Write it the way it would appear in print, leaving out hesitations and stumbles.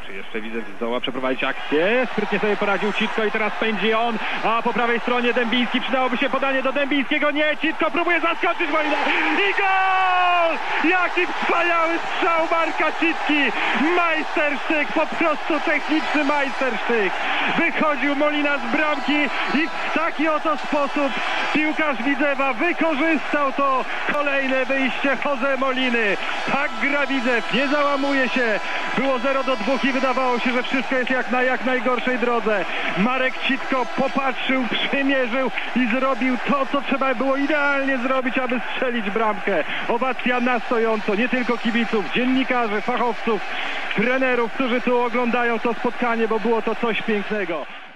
Czy jeszcze widzę, zdoła przeprowadzić akcję. Sprytnie sobie poradził Citko i teraz pędzi on. A po prawej stronie Dębiński. Przydałoby się podanie do Dębińskiego. Nie, Citko próbuje zaskoczyć Molinę. I gol! Jaki wspaniały strzał Marka Citki. Majstersztyk, po prostu techniczny majstersztyk. Wychodził Molina z bramki i w taki oto sposób piłkarz Widzewa wykorzystał to kolejne wyjście Jose Moliny. Tak gra Widzew, nie załamuje się. Było 0-2 i wydawało się, że wszystko jest jak na najgorszej drodze. Marek Citko popatrzył, przymierzył i zrobił to, co trzeba było idealnie zrobić, aby strzelić bramkę. Owacja na stojąco, nie tylko kibiców, dziennikarzy, fachowców, trenerów, którzy tu oglądają to spotkanie, bo było to coś pięknego.